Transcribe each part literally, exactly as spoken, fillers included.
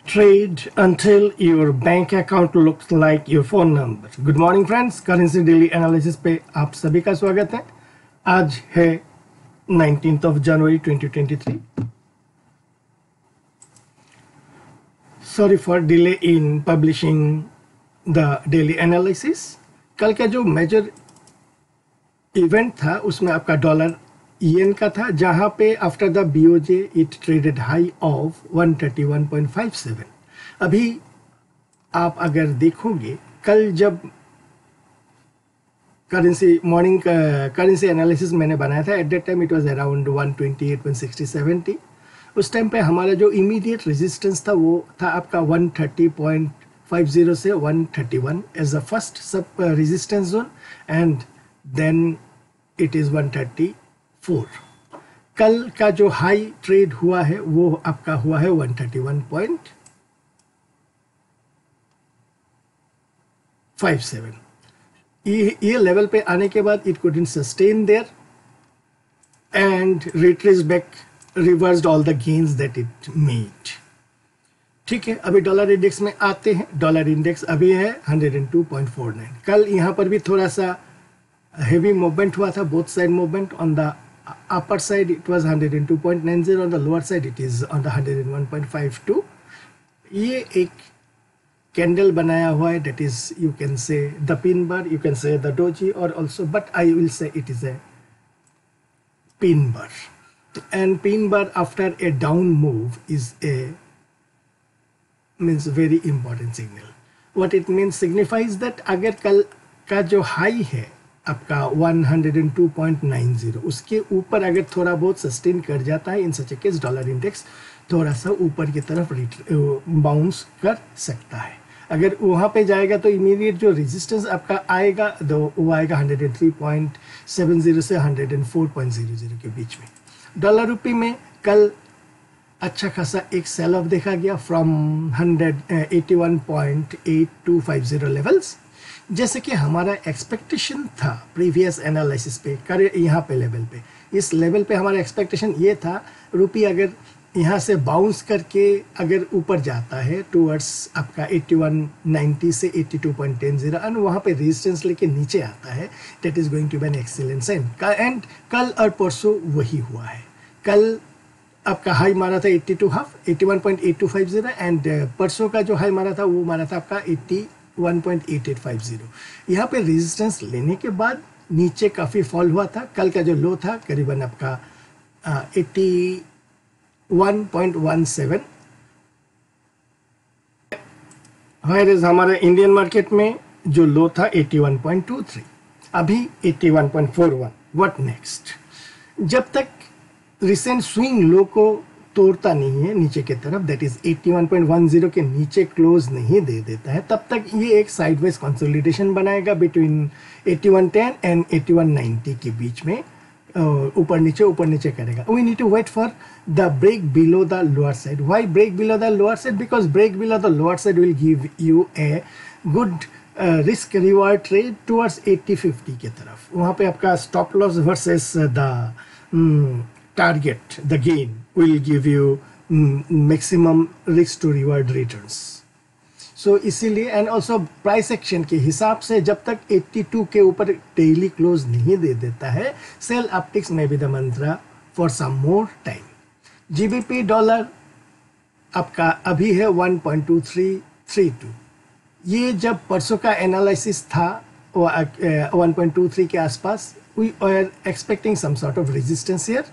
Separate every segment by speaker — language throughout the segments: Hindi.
Speaker 1: Trade until your bank account looks like your phone number. Good morning friends, currency daily analysis पे आप सभी का स्वागत है। आज है nineteenth of January twenty twenty three. Sorry for delay in publishing the daily analysis. कल का जो मेजर इवेंट था उसमें आपका डॉलर येन का था, जहां पे after the BOJ it traded high of one thirty one point five seven. अभी आप अगर देखोगे कल जब करेंसी मॉर्निंग करेंसी एनालिसिस मैंने बनाया था, at that time it was around one twenty eight point six seven. उस टाइम पे हमारा जो इमीडिएट रेजिस्टेंस था वो था आपका one thirty point five zero से one thirty one as a first sub resistance zone, and then it is one thirty four. कल का जो हाई ट्रेड हुआ है वो आपका हुआ है one thirty one point five seven. ये ये लेवल पे आने के बाद it couldn't sustain there and retrace back, reversed all the gains that it made. ठीक है, अभी डॉलर इंडेक्स में आते हैं। डॉलर इंडेक्स अभी है one oh two point four nine. कल यहाँ पर भी थोड़ा सा हेवी मूवमेंट हुआ था, both side movement. On the upper side it was one oh two point nine zero, on the lower side it is on the one oh one point five two. ये एक कैंडल बनाया हुआ है, that is you can say the pin bar, you can say the doji, or also but I will say it is a pin bar. And pin bar after a down move is a means very important signal. What it means signifies that अगर कल का जो हाई है आपका one oh two point nine zero, उसके ऊपर अगर थोड़ा बहुत सस्टेन कर जाता है, in such a case dollar index थोड़ा सा ऊपर की तरफ बाउंस कर सकता है। अगर वहाँ पे जाएगा तो इमीडिएट जो रेजिस्टेंस आपका आएगा तो वो आएगा one oh three point seven zero से one oh four point zero zero के बीच में। डॉलर रुपये में कल अच्छा खासा एक सेल ऑफ देखा गया from one eighty one point eight two five zero levels. जैसे कि हमारा एक्सपेक्टेशन था प्रीवियस एनालिसिस पे, करे यहाँ पे लेवल पे, इस लेवल पे हमारा एक्सपेक्टेशन ये था रुपी अगर यहाँ से बाउंस करके अगर ऊपर जाता है टूवर्ड्स आपका एटी वन नाइंटी से eighty two point one zero and वहाँ पे रेजिस्टेंस लेके नीचे आता है, that is going to be an excellent sign. And कल और परसों वही हुआ है। कल आपका हाई मारा था eighty two half eighty one point eight two five zero, and परसों का जो हाई मारा था वो मारा था आपका eighty one point eight eight five zero. यहाँ पे रेजिस्टेंस लेने के बाद नीचे काफ़ी फॉल हुआ था। कल का जो लो था करीबन आपका eighty one point one seven. हमारे इंडियन मार्केट में जो लो था eighty one point two three, अभी eighty one point four one. What next? जब तक रिसेंट स्विंग लो को तोड़ता नहीं है नीचे की तरफ, that is eighty one point one zero के नीचे क्लोज नहीं दे देता है, तब तक ये एक साइडवेज कंसोलिडेशन बनाएगा between eighty one ten and eighty one ninety के बीच में, ऊपर नीचे ऊपर नीचे करेगा। We need to wait for the break below the lower side. Why break below the lower side? Because break below the lower side will give you a good risk reward trade towards eighty fifty की तरफ। वहाँ पे आपका stop loss versus the target, the gain will give you mm, maximum risk to reward returns. So इसीलिए एंड ऑल्सो प्राइस एक्शन के हिसाब से जब तक एटी टू के ऊपर डेली क्लोज नहीं दे देता है, सेल अपटिक्स में भी the mantra for some more time. GBP dollar आपका अभी है one point two three three two. ये जब परसों का एनालिसिस था वन पॉइंट टू थ्री के आसपास, we are expecting some sort of resistance here.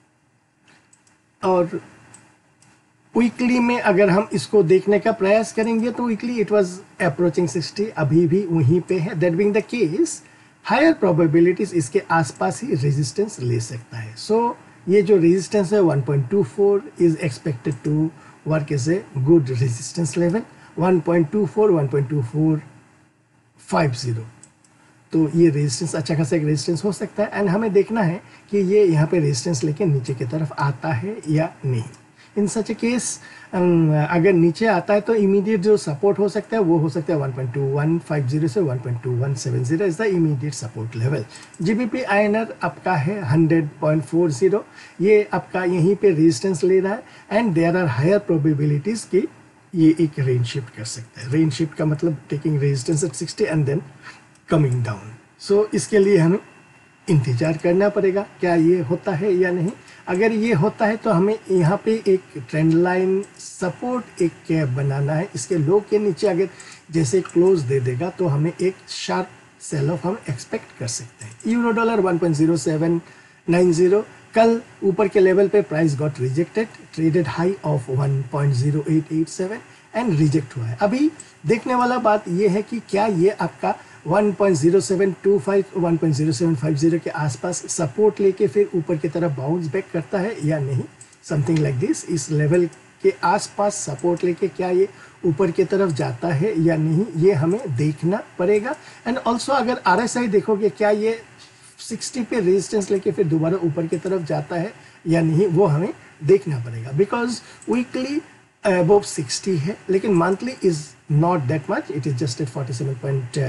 Speaker 1: और वीकली में अगर हम इसको देखने का प्रयास करेंगे तो weekly it was approaching sixty, अभी भी वहीं पे है। That being the case, higher probabilities इसके आसपास ही रेजिस्टेंस ले सकता है। सो so, ये जो रेजिस्टेंस है one point two four is expected to work as a good resistance level. One point two four one point two four five zero, तो ये रेजिस्टेंस अच्छा खासा एक रेजिस्टेंस हो सकता है। एंड हमें देखना है कि ये यहाँ पे रेजिस्टेंस लेके नीचे की तरफ आता है या नहीं। इन सच ए केस अगर नीचे आता है तो इमीडिएट जो सपोर्ट हो सकता है वो हो सकता है one point two one five zero से one point two one seven zero is the immediate support level. GBP INR आपका है हंड्रेड पॉइंट फोर जीरो, ये आपका यहीं पे रेजिस्टेंस ले रहा है and there are higher probabilities कि ये एक रेंज शिफ्ट कर सकता है। रेंज शिफ्ट का मतलब taking resistance at sixty and then coming down. So इसके लिए हमें इंतज़ार करना पड़ेगा क्या ये होता है या नहीं। अगर ये होता है तो हमें यहाँ पे एक ट्रेंड लाइन सपोर्ट एक बनाना है। इसके लो के नीचे अगर जैसे क्लोज दे देगा तो हमें एक शार्प सेल ऑफ हम एक्सपेक्ट कर सकते हैं। Euro dollar one point zero seven nine zero, कल ऊपर के लेवल पे price got rejected, traded high of one point zero eight eight seven and reject हुआ है। अभी देखने वाला बात ये है कि क्या ये आपका one point zero seven two five, one point zero seven five zero के आसपास सपोर्ट लेके फिर ऊपर की तरफ बाउंस बैक करता है या नहीं, समथिंग लाइक दिस। इस लेवल के आसपास सपोर्ट लेके क्या ये ऊपर की तरफ जाता है या नहीं, ये हमें देखना पड़ेगा। एंड ऑल्सो अगर आरएसआई देखोगे क्या ये सिक्सटी पे रेजिस्टेंस लेके फिर दोबारा ऊपर की तरफ जाता है या नहीं, वो हमें देखना पड़ेगा। बिकॉज वीकली अबव सिक्सटी है लेकिन monthly is not that much, it is just at forty seven point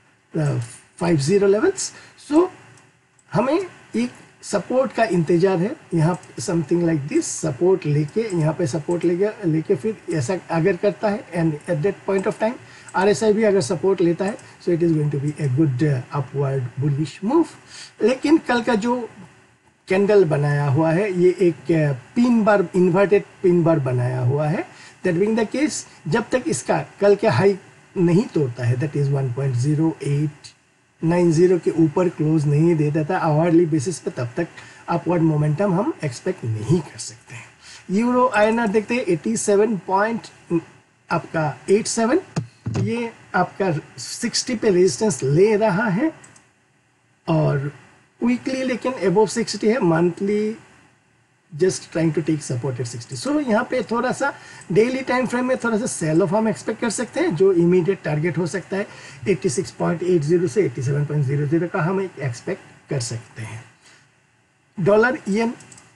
Speaker 1: five zero levels. So हमें एक सपोर्ट का इंतजार है यहाँ, समथिंग लाइक दिस। सपोर्ट लेके यहाँ पे सपोर्ट लेके लेके फिर ऐसा अगर करता है and at that point of time RSI भी अगर सपोर्ट लेता है so it is going to be a good upward bullish move. लेकिन कल का जो कैंडल बनाया हुआ है ये एक pin bar, inverted pin bar बनाया हुआ है। दैट बीइंग द केस, जब तक इसका कल के हाई नहीं तोड़ता है, that is one point zero eight nine zero के ऊपर क्लोज नहीं दे देता आवरली बेसिस पे, तब तक अपवर्ड मोमेंटम हम एक्सपेक्ट नहीं कर सकते हैं। यूरो आईएनआर देखते हैं एटी सेवन पॉइंट आपका एट सेवन, ये आपका सिक्सटी पे रेजिस्टेंस ले रहा है और वीकली लेकिन अबव सिक्सटी है, monthly just trying to take support at sixty. So यहाँ पे थोड़ा सा डेली टाइम फ्रेम में थोड़ा सा सेल ऑफ हम एक्सपेक्ट कर सकते हैं, जो इमीडिएट टारगेट हो सकता है eighty six point eight zero से eighty seven point zero zero का हम एक एक्सपेक्ट कर सकते हैं। Dollar yen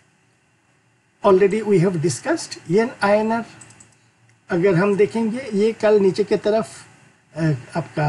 Speaker 1: already we have discussed. Yen INR अगर हम देखेंगे ये कल नीचे की तरफ आपका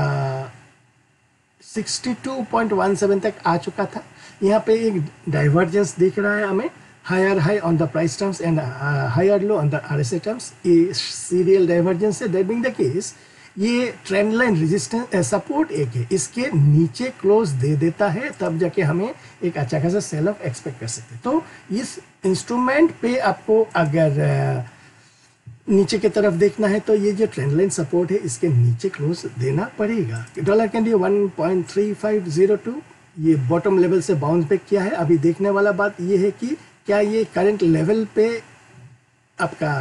Speaker 1: sixty two point one seven तक आ चुका था। यहाँ पे एक डाइवर्जेंस दिख रहा है हमें, higher high on the price terms and higher low on the RSI terms. ये सीरियल डाइवर्जेंस है। दैट बीइंग द केस, ये ट्रेंड लाइन रेजिस्टेंस सपोर्ट एक है, इसके नीचे क्लोज दे देता है तब जाके हमें एक अच्छा खासा सेल ऑफ एक्सपेक्ट कर सकते हैं। तो इस इंस्ट्रूमेंट पे आपको अगर नीचे की तरफ देखना है तो ये जो ट्रेंड लाइन सपोर्ट है इसके नीचे क्लोज देना पड़ेगा। Dollar candy one point three five zero two, ये बॉटम लेवल से बाउंस बैक किया है। अभी देखने वाला बात ये है कि क्या ये करंट लेवल पे आपका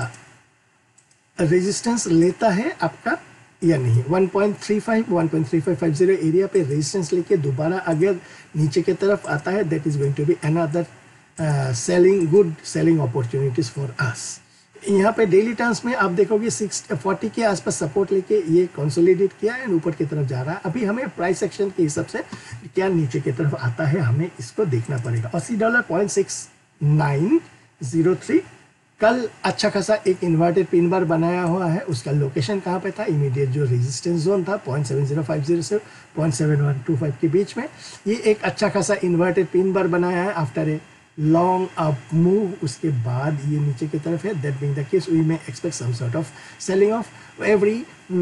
Speaker 1: रेजिस्टेंस लेता है आपका या नहीं। One point three five, one point three five five zero area पे रेजिस्टेंस लेके दोबारा अगर नीचे की तरफ आता है, that is going to be another selling, good selling opportunities for us. यहाँ पे डेली टर्म्स में आप देखोगे सिक्स फोर्टी के आसपास सपोर्ट लेके ये कंसोलिडेट किया है, ऊपर की तरफ जा रहा है। अभी हमें प्राइस एक्शन के हिसाब से क्या नीचे की तरफ आता है हमें इसको देखना पड़ेगा। Aussie dollar point six nine zero three, कल अच्छा खासा एक इन्वर्टेड पिन बार बनाया हुआ है। उसका लोकेशन कहाँ पे था, इमीडिएट जो रेजिस्टेंस जोन था point seven zero five zero से point seven one two five के बीच में, ये एक अच्छा खासा इन्वर्टेड पिन बार बनाया है after a long up move. उसके बाद ये नीचे की तरफ है। That being the case, we may expect some sort of selling of every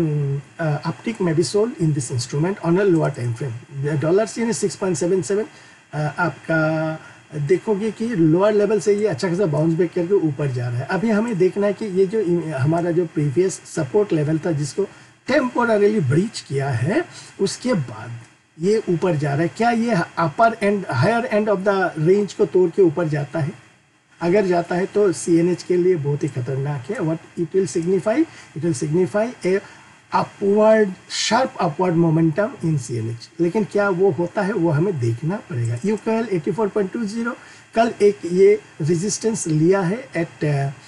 Speaker 1: uptick may be sold in this instrument on a lower time frame. Dollar C six point seven seven आपका देखोगे कि लोअर लेवल से ये अच्छा खासा बाउंस बैक करके ऊपर जा रहा है। अभी हमें देखना है कि ये जो हमारा जो प्रीवियस सपोर्ट लेवल था जिसको टेम्पोररीली ब्रीच किया है, उसके बाद ये ऊपर जा रहा है, क्या ये upper end higher end of the range को तोड़ के ऊपर जाता है। अगर जाता है तो सी एन एच के लिए बहुत ही खतरनाक है। What it will signify, it will signify a upward, sharp upward momentum in C N H. लेकिन क्या वो होता है वो हमें देखना पड़ेगा। UKL eighty four point two zero, कल एक ये रेजिस्टेंस लिया है at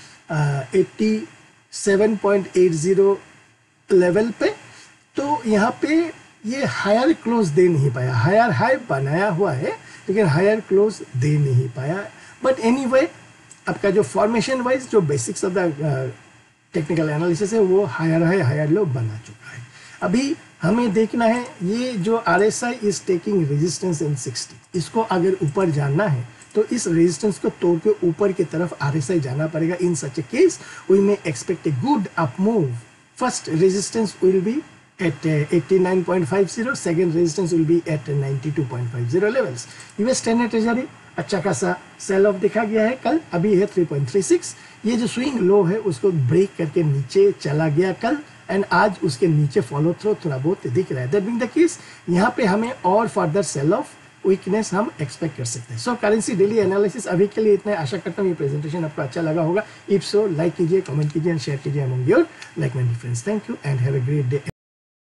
Speaker 1: eighty seven point eight zero level पे, तो यहाँ पे ये हायर क्लोज दे नहीं पाया। हायर हाई बनाया हुआ है लेकिन हायर क्लोज दे नहीं पाया। बट एनीवे, आपका जो फॉर्मेशन वाइज जो basics of the technical analysis है वो हायर हाई हायर लो बना चुका है। अभी हमें देखना है ये जो R S I is taking resistance in sixty, इसको अगर ऊपर जाना है तो इस रेजिस्टेंस को तोड़ के ऊपर की तरफ आरएसआई जाना पड़ेगा. In such a case we may expect a good up move. First resistance will be at uh, eighty-nine point five zero, second resistance will be at uh, ninety-two point five zero levels. US ten treasury अच्छा खासा सेल ऑफ देखा गया है कल, अभी है थ्री पॉइंट थ्री सिक्स. ये जो स्विंग लो है उसको ब्रेक करके नीचे चला गया कल, एंड आज उसके नीचे फॉलो थ्रो थोड़ा बहुत दिख रहा है. दैट बीइंग द केस यहाँ पे हमें और फर्दर सेल ऑफ वीकनेस हम एक्सपेक्ट कर सकते हैं. सो करेंसी डेली एनालिसिस अभी के लिए इतना. आशा करता हूँ ये प्रेजेंटेशन आपको अच्छा लगा होगा. इफ सो लाइक कीजिए, कमेंट कीजिए एंड शेयर कीजिए among your like minded friends. Thank you and have a great day.